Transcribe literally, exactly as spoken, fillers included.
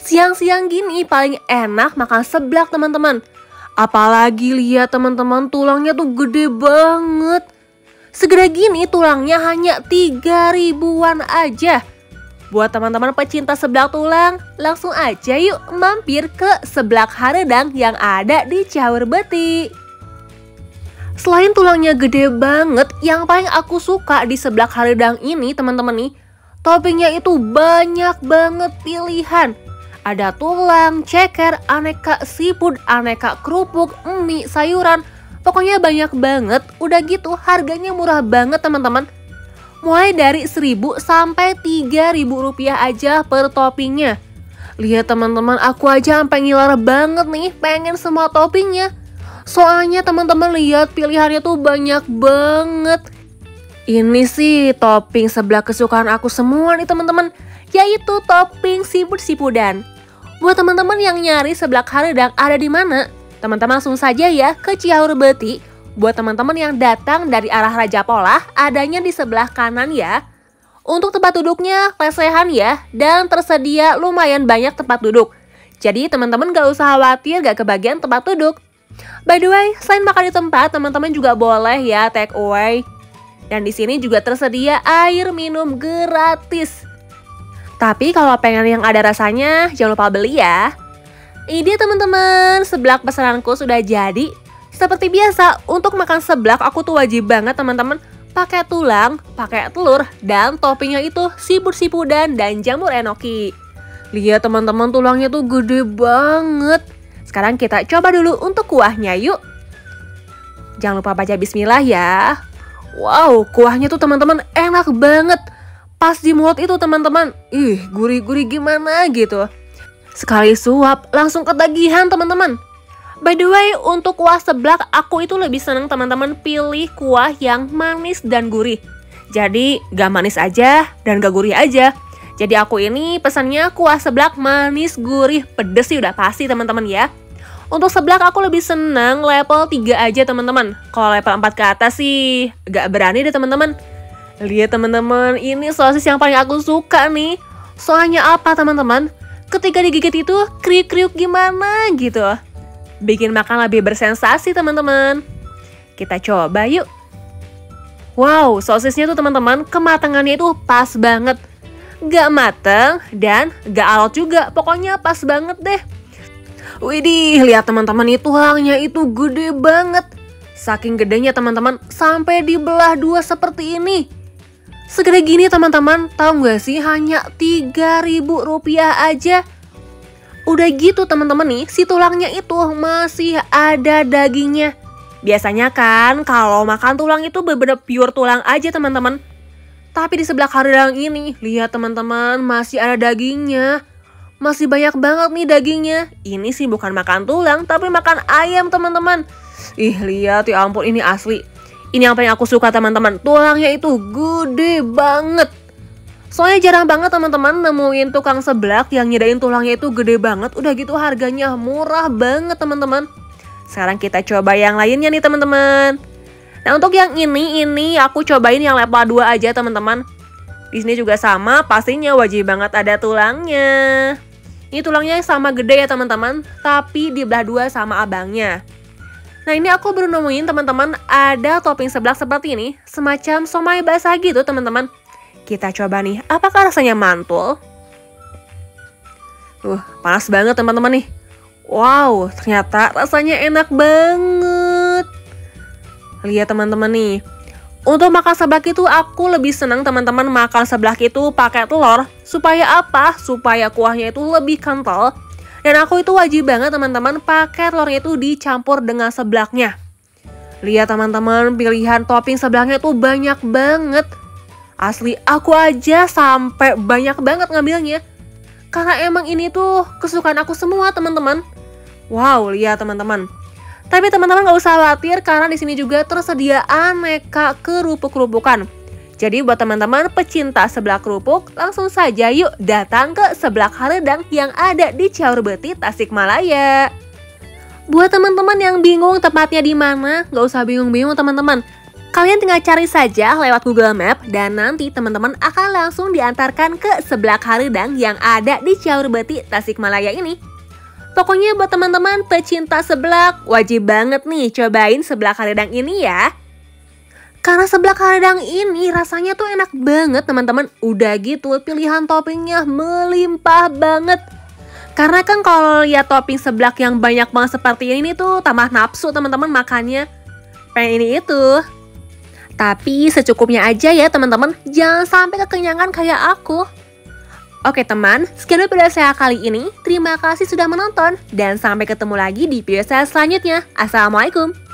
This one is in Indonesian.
Siang-siang gini paling enak makan seblak teman-teman. Apalagi lihat teman-teman, tulangnya tuh gede banget. Segede gini tulangnya hanya tiga ribuan aja. Buat teman-teman pecinta seblak tulang, langsung aja yuk mampir ke Seblak Haredang yang ada di Caherbeti. Selain tulangnya gede banget, yang paling aku suka di Seblak Haredang ini teman-teman nih, toppingnya itu banyak banget pilihan. Ada tulang, ceker, aneka seafood, aneka kerupuk, mie, sayuran. Pokoknya banyak banget. Udah gitu harganya murah banget teman-teman. Mulai dari seribu sampai tiga ribu rupiah aja per toppingnya. Lihat teman-teman, aku aja sampai ngiler banget nih pengen semua toppingnya. Soalnya teman-teman lihat pilihannya tuh banyak banget. Ini sih topping seblak kesukaan aku semua nih teman-teman, yaitu topping seafood-seafoodan. Buat teman-teman yang nyari Seblak Haredang ada di mana? Teman-teman langsung saja ya ke Caherbeti. Buat teman-teman yang datang dari arah Raja Polah, adanya di sebelah kanan ya. Untuk tempat duduknya lesehan ya, dan tersedia lumayan banyak tempat duduk. Jadi teman-teman gak usah khawatir gak kebagian tempat duduk. By the way, selain makan di tempat, teman-teman juga boleh ya take away. Dan di sini juga tersedia air minum gratis. Tapi kalau pengen yang ada rasanya, jangan lupa beli ya. Ini dia teman-teman, seblak pesananku sudah jadi. Seperti biasa, untuk makan seblak aku tuh wajib banget teman-teman pakai tulang, pakai telur, dan toppingnya itu seafood-seafoodan dan jamur enoki. Lihat teman-teman, tulangnya tuh gede banget. Sekarang kita coba dulu untuk kuahnya yuk. Jangan lupa baca bismillah ya. Wow, kuahnya tuh teman-teman enak banget. Pas di mulut itu teman-teman, ih gurih-gurih gimana gitu. Sekali suap langsung ketagihan teman-teman. By the way, untuk kuah seblak aku itu lebih seneng teman-teman pilih kuah yang manis dan gurih. Jadi gak manis aja dan gak gurih aja. Jadi aku ini pesannya kuah seblak manis, gurih, pedes sih udah pasti teman-teman ya. Untuk seblak aku lebih seneng level tiga aja teman-teman. Kalau level empat ke atas sih gak berani deh teman-teman. Lihat teman-teman, ini sosis yang paling aku suka nih. Soalnya apa teman-teman? Ketika digigit itu kriuk-kriuk gimana gitu. Bikin makan lebih bersensasi teman-teman. Kita coba yuk. Wow, sosisnya tuh teman-teman kematangannya itu pas banget. Gak mateng dan gak alot juga. Pokoknya pas banget deh. Widih, lihat teman-teman, itu tulangnya itu gede banget. Saking gedenya teman-teman sampai dibelah dua seperti ini. Segede gini teman-teman, tahu nggak sih hanya tiga ribu rupiah aja. Udah gitu teman-teman nih, si tulangnya itu masih ada dagingnya. Biasanya kan kalau makan tulang itu bener-bener pure tulang aja teman-teman. Tapi di Seblak Haredang ini, lihat teman-teman, masih ada dagingnya. Masih banyak banget nih dagingnya. Ini sih bukan makan tulang, tapi makan ayam teman-teman. Ih lihat ya ampun, ini asli. Ini yang paling aku suka teman-teman, tulangnya itu gede banget. Soalnya jarang banget teman-teman nemuin tukang seblak yang nyedain tulangnya itu gede banget. Udah gitu harganya murah banget teman-teman. Sekarang kita coba yang lainnya nih teman-teman. Nah untuk yang ini, ini aku cobain yang level dua aja teman-teman. Di sini juga sama, pastinya wajib banget ada tulangnya. Ini tulangnya sama gede ya teman-teman, tapi dibelah dua sama abangnya. Nah ini aku baru nemuin teman-teman ada topping seblak seperti ini, semacam somai basah gitu teman-teman. Kita coba nih, apakah rasanya mantul? Uh, panas banget teman-teman nih. Wow, ternyata rasanya enak banget. Lihat teman-teman nih. Untuk makan seblak itu aku lebih senang teman-teman makan seblak itu pakai telur. Supaya apa? Supaya kuahnya itu lebih kental. Dan aku itu wajib banget teman-teman pakai telurnya itu dicampur dengan seblaknya. Lihat teman-teman, pilihan topping seblaknya itu banyak banget. Asli aku aja sampai banyak banget ngambilnya. Karena emang ini tuh kesukaan aku semua teman-teman. Wow, lihat teman-teman. Tapi teman-teman gak usah khawatir karena di sini juga tersedia aneka kerupuk-kerupukan. Jadi buat teman-teman pecinta seblak kerupuk, langsung saja yuk datang ke Seblak Haredang yang ada di Caherbeti, Tasikmalaya. Buat teman-teman yang bingung tempatnya di mana, gak usah bingung-bingung teman-teman. Kalian tinggal cari saja lewat Google Map dan nanti teman-teman akan langsung diantarkan ke seblak Haridang yang ada di Caurbeti, Tasikmalaya ini. Pokoknya buat teman-teman pecinta seblak, wajib banget nih cobain seblak Haridang ini ya. Karena seblak Haridang ini rasanya tuh enak banget teman-teman. Udah gitu pilihan toppingnya melimpah banget. Karena kan kalau lihat topping seblak yang banyak banget seperti ini tuh tambah nafsu teman-teman makannya. Pengen ini itu. Tapi secukupnya aja ya teman-teman, jangan sampai kekenyangan kayak aku. Oke teman, sekian video saya kali ini. Terima kasih sudah menonton dan sampai ketemu lagi di video saya selanjutnya. Assalamualaikum.